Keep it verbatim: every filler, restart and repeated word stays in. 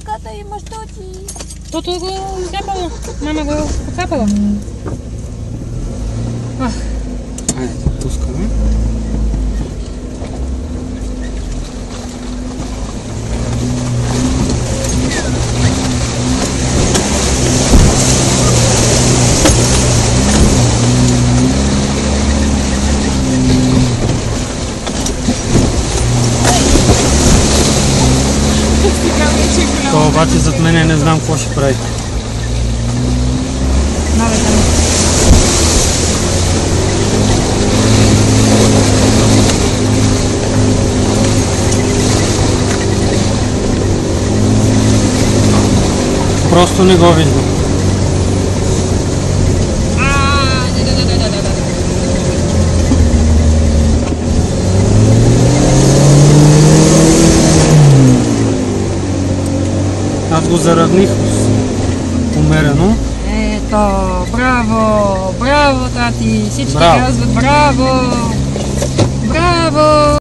краката имаш тоти. Тото го изляпало. Мама го покапала. Айде, пускаме. То обаче зад мене не знам какво ще прави. Просто не го виждам. Аз го заравних умерено. Ето, браво, браво, тати. Всички Браво. казват браво, браво.